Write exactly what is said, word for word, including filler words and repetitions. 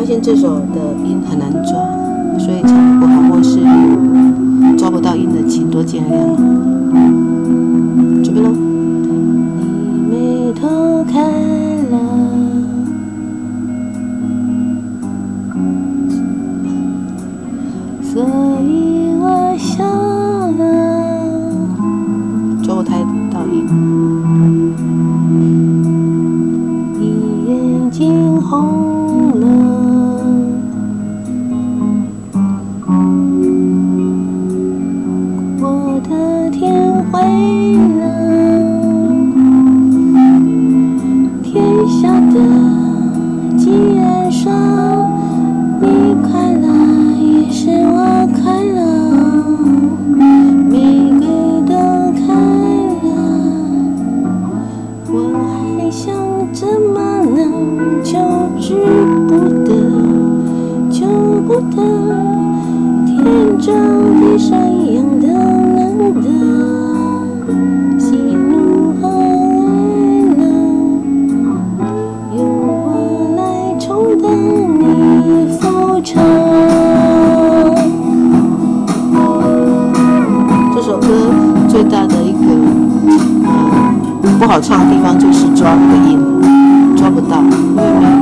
发现这首的音很难抓，所以唱不好或是抓不到音的，请多见谅。准备喽！你眉头开了，所以我笑了，抓不太到音。你眼睛红了，我的天灰了，天下的既然说你快乐，也是我快乐，玫瑰都开了，我还想怎么能救治不得，救不得，天长地久一样的难得，喜怒和哀乐，由我来充当你复仇。这首歌最大的一个呃不好唱的地方就是抓那个音，抓不到，因为没有